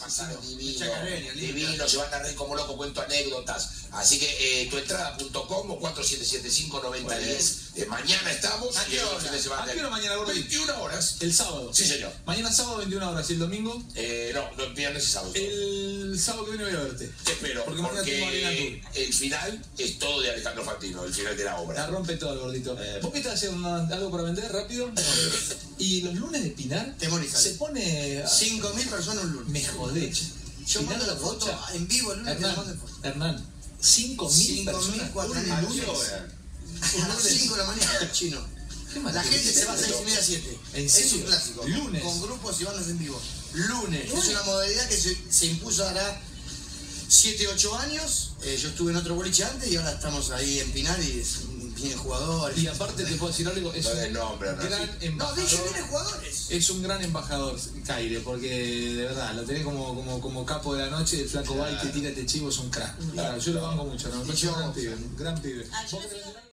pasar divino, Chacarreño, divino, se van a reír como loco, cuento anécdotas. Así que tuentrada.com o 4775-9010. Mañana estamos. ¿A qué hora? Fin de semana. ¿A qué hora mañana, Gordo? 21 horas. El sábado. Sí, señor. Mañana sábado, 21 horas. ¿Y el domingo? No, viernes y sábado. El sábado que viene voy a verte. Te espero, Porque mañana tengo Arena porque Tour. el final es todo de Alejandro Fantino, el final de la obra. La rompe todo el gordito. ¿Vos qué estás haciendo algo para vender rápido? ¿Y los lunes de Pinar? Temorizal. Se pone... 5.000 personas un lunes. Me jodé. Yo Pinar mando la La foto Rocha. en vivo el lunes. te la mando en foto. Hernán, 5.000 personas. 5.000, un lunes. A las 5 de la mañana, chino. Qué La maravilla. gente se va a 6:30 a 7. ¿En Es serio? un clásico. Lunes. Con grupos y bandas en vivo. Lunes. Lunes. Es una modalidad que se impuso ahora 7, 8 años. Yo estuve en otro boliche antes y ahora estamos ahí en Pinar y vienen jugadores. Y aparte te puedo decir algo, es No un des nombre, Hernán. gran No, embajador. dije vienen jugadores. Es un gran embajador, Caire, porque de verdad, lo tenés como capo de la noche, el flaco Bay que tira este chivo es un crack. Claro, yo lo banco mucho, ¿no? Me parece un gran pibe, un gran pibe.